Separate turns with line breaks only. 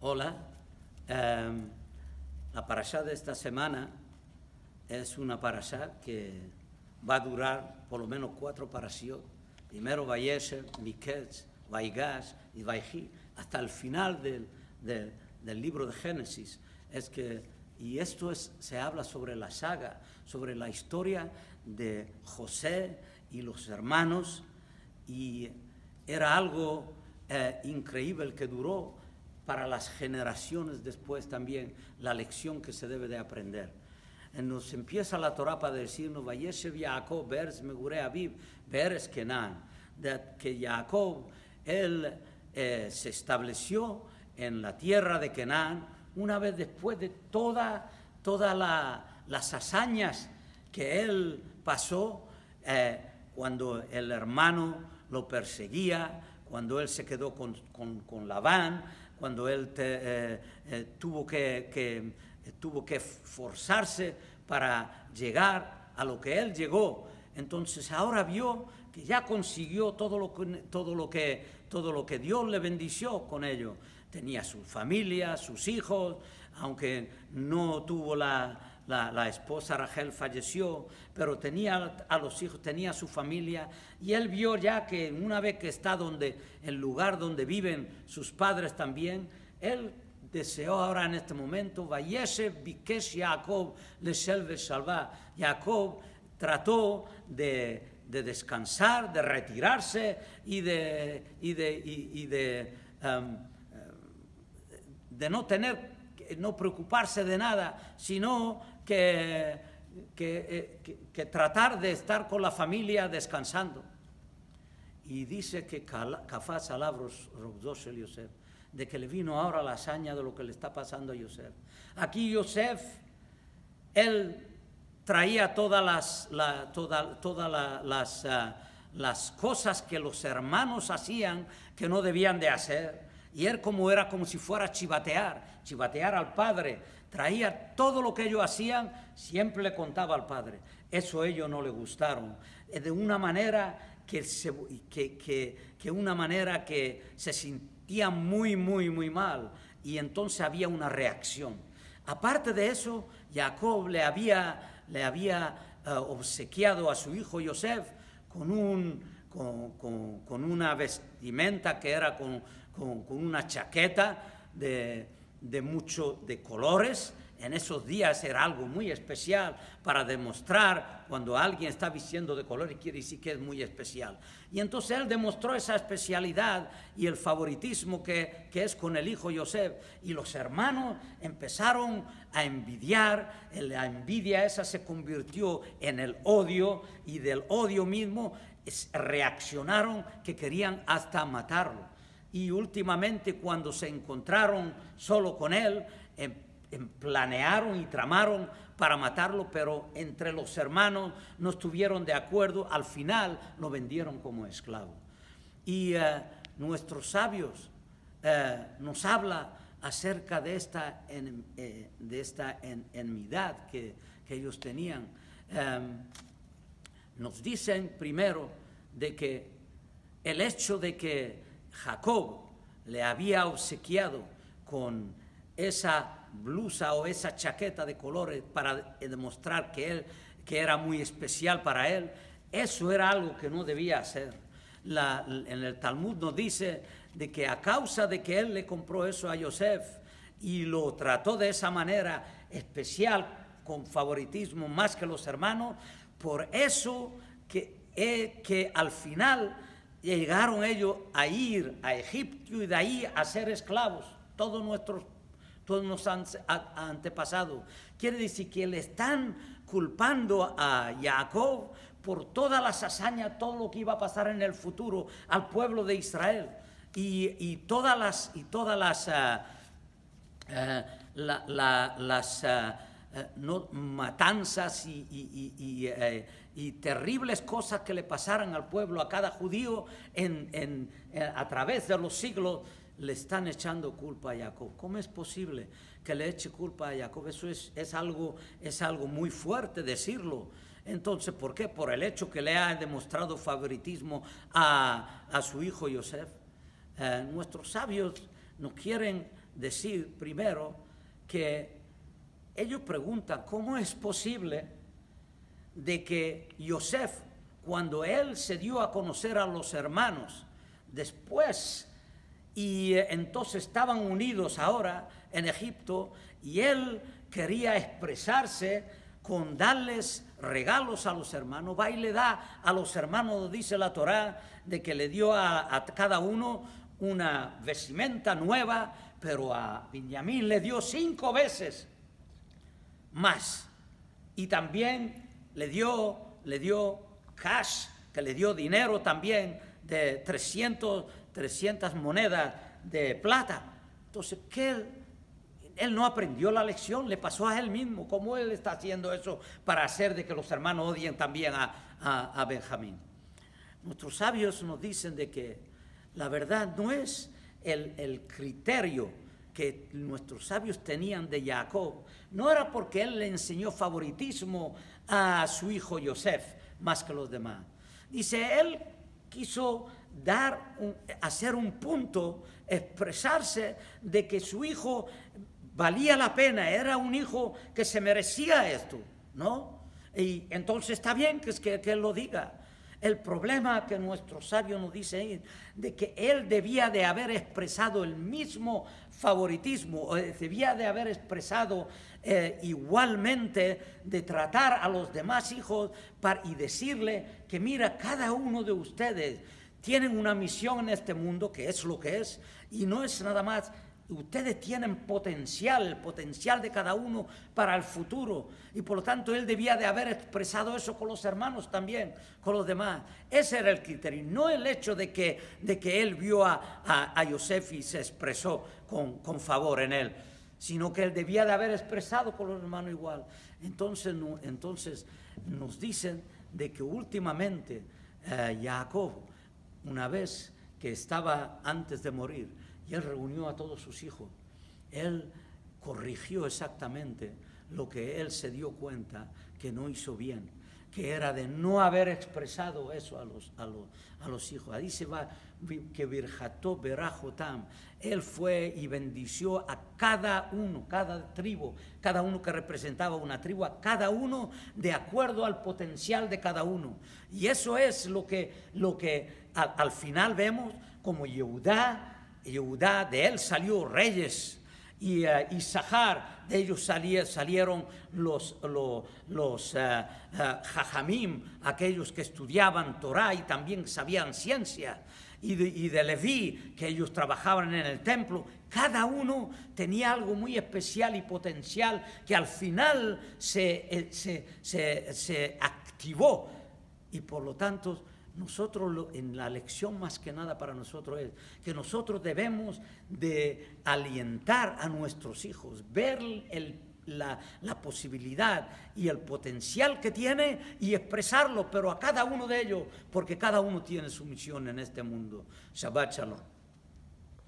Hola, la parashá de esta semana es una parashá que va a durar por lo menos 4 parashiot. Primero Vayeshev, Miketz, Vaigash y Vayhi, hasta el final del libro de Génesis. Y esto se habla sobre la saga, sobre la historia de José y los hermanos, y era algo increíble que duró para las generaciones después también, la lección que se debe de aprender. Nos empieza la Torá para decirnos, Vayeshev Yaakov be'eretz megurei aviv be'eretz Kenan, que Jacob, él se estableció en la tierra de Kenan, una vez después de todas las hazañas que él pasó, cuando el hermano lo perseguía, cuando él se quedó con Labán, cuando él tuvo que forzarse para llegar a lo que él llegó. Entonces ahora vio que ya consiguió todo lo que Dios le bendició con ello. Tenía su familia, sus hijos, aunque no tuvo la esposa Rachel, falleció, pero tenía a los hijos, tenía su familia, y él vio ya que una vez que está el lugar donde viven sus padres también, él deseó ahora en este momento, Vayeshev bikesh Jacob leshel veshalva. Jacob trató de descansar, de retirarse y de no preocuparse de nada, sino que tratar de estar con la familia descansando. Y dice que Kafaz alabros Robdos el Yosef, de que le vino ahora la hazaña de lo que le está pasando a Yosef. Aquí Yosef, él traía todas las cosas que los hermanos hacían que no debían de hacer, y él era como si fuera a chivatear al padre. Traía todo lo que ellos hacían, siempre le contaba al padre. Eso a ellos no le gustaron, de una manera que se sentía muy mal, y entonces había una reacción. Aparte de eso, Jacob le había obsequiado a su hijo Yosef con una vestimenta que era con una chaqueta de colores. En esos días era algo muy especial para demostrar cuando alguien está vistiendo de colores, quiere decir que es muy especial. Y entonces él demostró esa especialidad y el favoritismo que es con el hijo Yosef. Y los hermanos empezaron a envidiar, la envidia esa se convirtió en el odio, y del odio mismo reaccionaron que querían hasta matarlo. Y últimamente, cuando se encontraron solo con él, planearon y tramaron para matarlo, pero entre los hermanos no estuvieron de acuerdo. Al final lo vendieron como esclavo. Y nuestros sabios nos habla acerca de esta enemidad que ellos tenían. Nos dicen primero de que el hecho de que Jacob le había obsequiado con esa blusa o esa chaqueta de colores para demostrar que era muy especial para él, eso era algo que no debía hacer. En el Talmud nos dice de que a causa de que él le compró eso a Yosef y lo trató de esa manera especial, con favoritismo más que los hermanos, por eso que al final llegaron ellos a ir a Egipto y de ahí a ser esclavos, todos nuestros antepasados. Quiere decir que le están culpando a Jacob por todas las hazañas, todo lo que iba a pasar en el futuro al pueblo de Israel, y todas las matanzas y terribles cosas que le pasaran al pueblo, a cada judío a través de los siglos. Le están echando culpa a Jacob. ¿Cómo es posible que le eche culpa a Jacob? Eso es algo muy fuerte decirlo. Entonces, ¿por qué? Por el hecho que le ha demostrado favoritismo a su hijo Yosef. Nuestros sabios nos quieren decir primero que ellos preguntan cómo es posible de que Yosef, cuando él se dio a conocer a los hermanos, después, y entonces estaban unidos ahora en Egipto, y él quería expresarse con darles regalos a los hermanos, va y le da a los hermanos, dice la Torá, de que le dio a cada uno una vestimenta nueva, pero a Benjamín le dio 5 veces más, y también le dio cash, que le dio dinero también de 300 monedas de plata. Entonces, ¿qué? Él no aprendió la lección, le pasó a él mismo. ¿Cómo él está haciendo eso para hacer de que los hermanos odien también a Benjamín? Nuestros sabios nos dicen de que la verdad no es el criterio que nuestros sabios tenían de Jacob, no era porque él le enseñó favoritismo a su hijo Yosef más que los demás. Dice, él quiso hacer un punto, expresarse de que su hijo valía la pena, era un hijo que se merecía esto, ¿no? Y entonces está bien que él lo diga. El problema que nuestro sabio nos dice es de que él debía de haber expresado el mismo favoritismo, o debía de haber expresado igualmente de tratar a los demás hijos y decirle que mira, cada uno de ustedes tienen una misión en este mundo que es lo que es, y no es nada más. Ustedes tienen potencial, el potencial de cada uno para el futuro, y por lo tanto él debía de haber expresado eso con los hermanos también, con los demás. Ese era el criterio, no el hecho de que él vio a Yosef y se expresó con favor en él, sino que él debía de haber expresado con los hermanos igual. Entonces nos dicen de que últimamente Jacob, una vez que estaba antes de morir, y él reunió a todos sus hijos, él corrigió exactamente lo que él se dio cuenta que no hizo bien, que era de no haber expresado eso a los hijos. Ahí se va que Birjató Berajotam, él fue y bendició a cada uno, cada tribu, cada uno que representaba una tribu, a cada uno de acuerdo al potencial de cada uno. Y eso es lo que al final vemos como Yehudá, de él salió reyes, y Isahar, de ellos salieron los Jajamim, aquellos que estudiaban Torah y también sabían ciencia, y de Leví, que ellos trabajaban en el templo. Cada uno tenía algo muy especial y potencial que al final se activó, y por lo tanto nosotros en la lección más que nada para nosotros es que nosotros debemos de alientar a nuestros hijos, ver la posibilidad y el potencial que tiene y expresarlo, pero a cada uno de ellos, porque cada uno tiene su misión en este mundo. Shabbat Shalom.